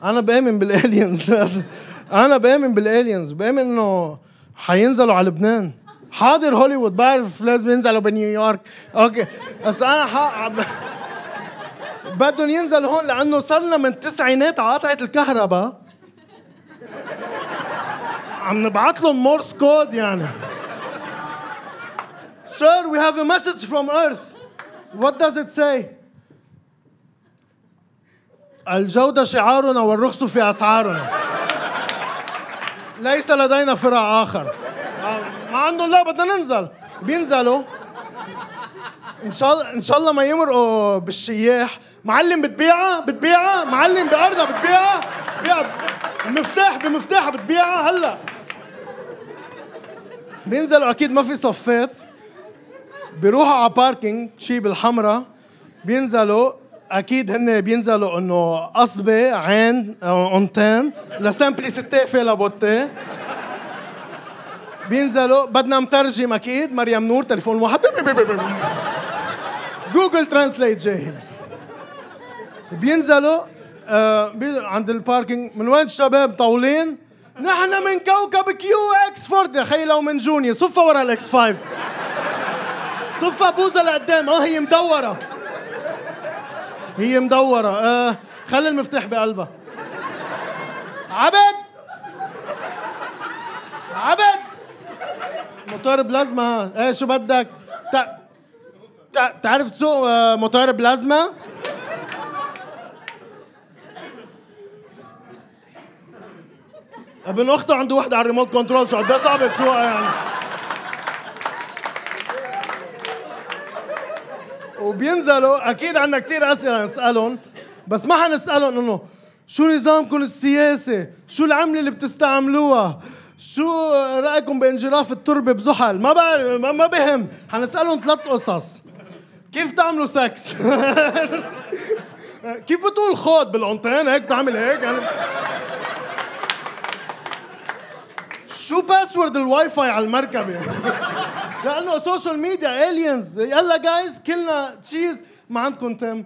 انا بآمن بالالينز. انا بآمن بالالينز، بآمن انه حينزلوا على لبنان. حاضر هوليوود، بعرف لازم ينزلوا بنيويورك، اوكي، بس انا بدهم ينزلوا هون لانه صرنا من التسعينات على قطعة الكهرباء عم نبعث لهم مورس كود يعني. Sir, we have a message from Earth. What does it say? الجودة شعارنا والرخص في أسعارنا. ليس لدينا فرع آخر. ما عندهم، لا بدنا ننزل. بينزلوا إن شاء الله ما يمرقوا بالشياح. معلم بتبيعها معلم بأرضها بتبيعها بمفتاح بتبيعها هلا. بينزلوا أكيد ما في صفات، بيروحوا على باركينج شي بالحمرة، بينزلوا أكيد هن بينزلوا إنه قصبة عين أونتين لسامبليسيتي في لابوتي. بينزلوا بدنا مترجم أكيد، مريم نور تليفون واحد جوجل ترانسليت جاهز. بينزلوا عند الباركينج. من وين الشباب طاولين؟ نحن من كوكب كيو اكسفورد. يا خي لو من جوني صفة ورا الاكس 5، صفة بوزة لقدام. هي مدورة. خلي المفتاح بقلبها. عبد موتور بلازما. ايه شو بدك؟ تعرف تسوق موتور بلازما؟ ابن اخته عنده وحده على الريموت كنترول، شو قد صعب تسوقها يعني. وبينزلوا اكيد عندنا كثير اسئله نسالهم، بس ما حنسالهم انه شو نظامكم السياسي، شو العمله اللي بتستعملوها، شو رايكم بانجراف التربه بزحل. ما بعرف، ما بهم. حنسالهم 3 قصص. كيف تعملوا سكس؟ كيف بتقول خود بالعنطين هيك تعمل هيك يعني. شو باسورد الواي فاي على المركبه؟ لانه سوشيال ميديا الينز. يلا جايز كلنا تشيز. ما عندكم تم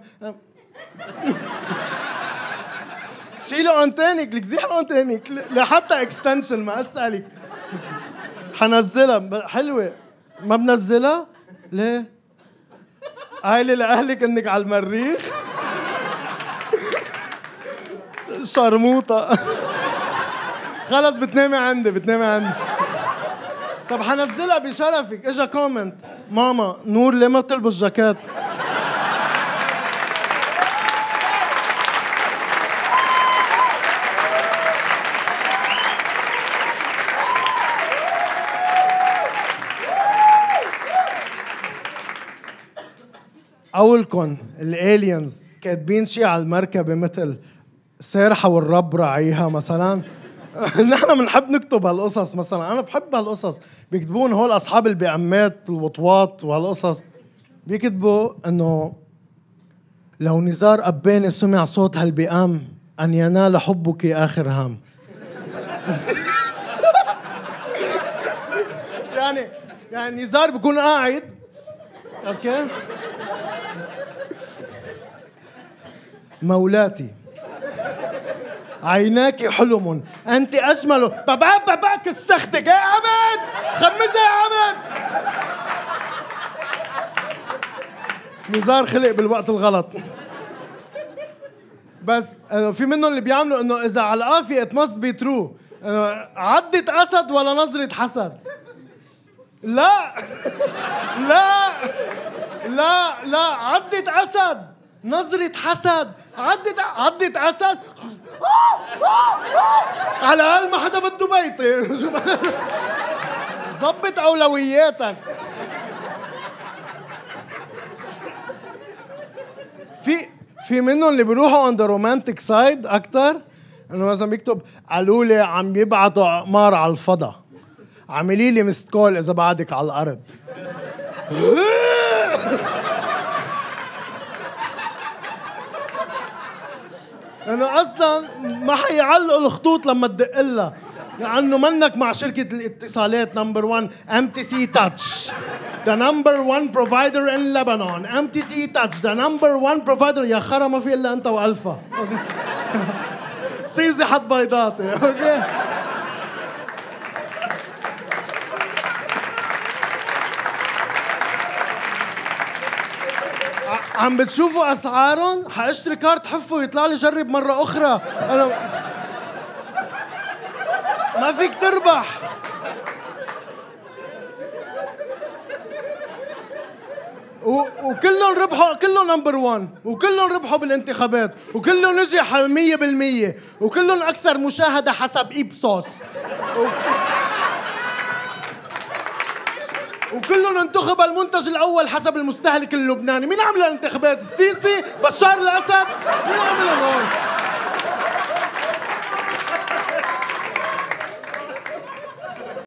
شيلوا انتينك لك، زيحوا انتينك لحتى اكستنشن. ما اسالك حنزلها حلوه. ما بنزلها ليه؟ قايله لاهلك انك على المريخ. شرموطه. خلص بتنامي عندي. طب حنزلها بشرفك. اجا كومنت: ماما نور ليه ما بتلبس جاكيت؟ أولكن الالينز كاتبين شي على المركبة مثل سارحة والرب راعيها مثلا. نحن بنحب نكتب هالقصص مثلا. أنا بحب هالقصص. بيكتبون هول أصحاب البيئمات الوطواط وهالقصص. بيكتبوا إنه لو نزار قباني سمع صوت هالبيئام أن ينال حبك آخر هام. يعني نزار بيكون قاعد اوكي. مولاتي عيناك حلم انت اجمل. بابا كسختك يا عبد، خمسها يا عبد. نزار خلق بالوقت الغلط. بس في منهم اللي بيعملوا انه اذا على القافيه it must be true. عدة اسد ولا نظرة حسد. لا لا لا لا، عدة أسد نظرة حسد. عدة أسد. على الأقل ما حدا بده بيتي. ظبط أولوياتك. في منهم اللي بيروحوا on the romantic side أكتر، إنه مثلا بيكتب قالوا لي عم يبعتوا أقمار على الفضاء، عملي لي مست كول إذا بعدك على الأرض. إنه أصلاً ما حيعلقوا الخطوط لما تدق لها، لأنه منك مع شركة الاتصالات نمبر 1 MTC Touch the number 1 provider in Lebanon. MTC Touch the number 1 provider. يا خرا ما في إلا أنت وألفا. طيزي حط بيضاتي. اوكي. عم بتشوفوا اسعارهم؟ حاشتري كارت حفه ويطلع لي جرب مره اخرى. انا ما فيك تربح. وكلهم ربحوا، كلهم نمبر 1، وكلهم ربحوا بالانتخابات، وكلهم نجح 100%، وكلهم اكثر مشاهده حسب إيبسوس، وكلهم انتخب المنتج الاول حسب المستهلك اللبناني. مين عمل الانتخابات؟ السيسي؟ بشار الاسد؟ مين عملهم هون؟